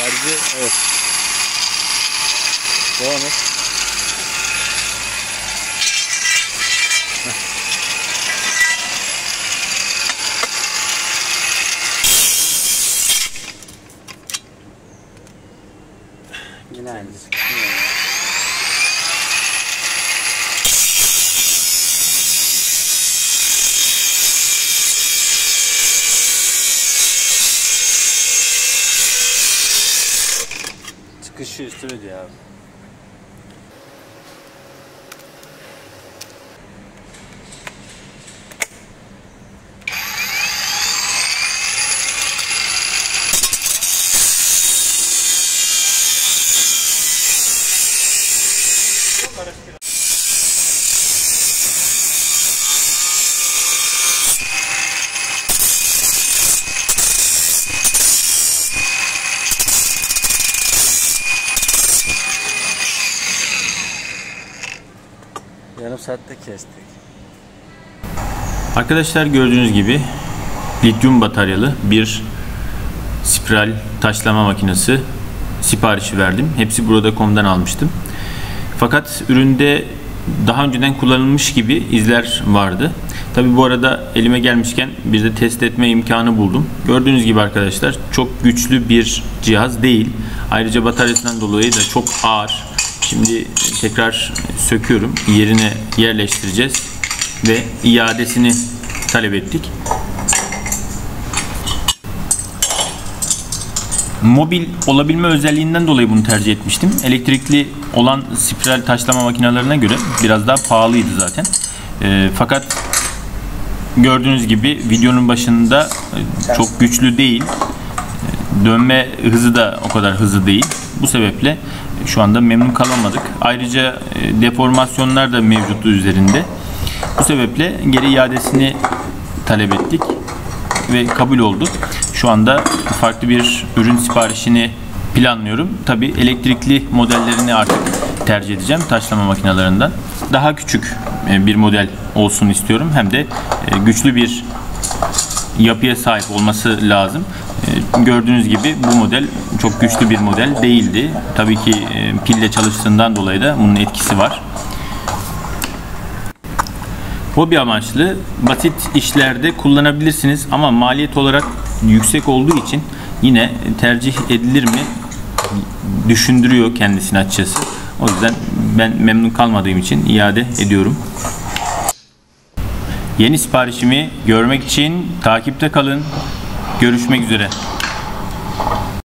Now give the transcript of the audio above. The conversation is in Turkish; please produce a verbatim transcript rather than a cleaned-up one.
Şarjı evet. Devam et. Yine aynısı. Çıkışı üstüne diyor abi. Yarım saatte kestik. Arkadaşlar gördüğünüz gibi lityum bataryalı bir spiral taşlama makinesi siparişi verdim. Hepsi burada nokta com'dan almıştım. Fakat üründe daha önceden kullanılmış gibi izler vardı. Tabi bu arada elime gelmişken bir de test etme imkanı buldum. Gördüğünüz gibi arkadaşlar çok güçlü bir cihaz değil. Ayrıca bataryasından dolayı da çok ağır. Şimdi tekrar söküyorum. Yerine yerleştireceğiz ve iadesini talep ettik. Mobil olabilme özelliğinden dolayı bunu tercih etmiştim. Elektrikli olan spiral taşlama makinelerine göre biraz daha pahalıydı zaten. E, fakat gördüğünüz gibi videonun başında çok güçlü değil. Dönme hızı da o kadar hızlı değil. Bu sebeple şu anda memnun kalamadık. Ayrıca deformasyonlar da mevcuttu üzerinde. Bu sebeple geri iadesini talep ettik ve kabul oldu. Şu anda farklı bir ürün siparişini planlıyorum. Tabi elektrikli modellerini artık tercih edeceğim taşlama makinelerinden. Daha küçük bir model olsun istiyorum. Hem de güçlü bir yapıya sahip olması lazım. Gördüğünüz gibi bu model çok güçlü bir model değildi. Tabii ki pille çalıştığından dolayı da bunun etkisi var. Hobi amaçlı basit işlerde kullanabilirsiniz ama maliyet olarak yüksek olduğu için yine tercih edilir mi düşündürüyor kendisini açıkçası. O yüzden ben memnun kalmadığım için iade ediyorum. Yeni siparişimi görmek için takipte kalın. Görüşmek üzere.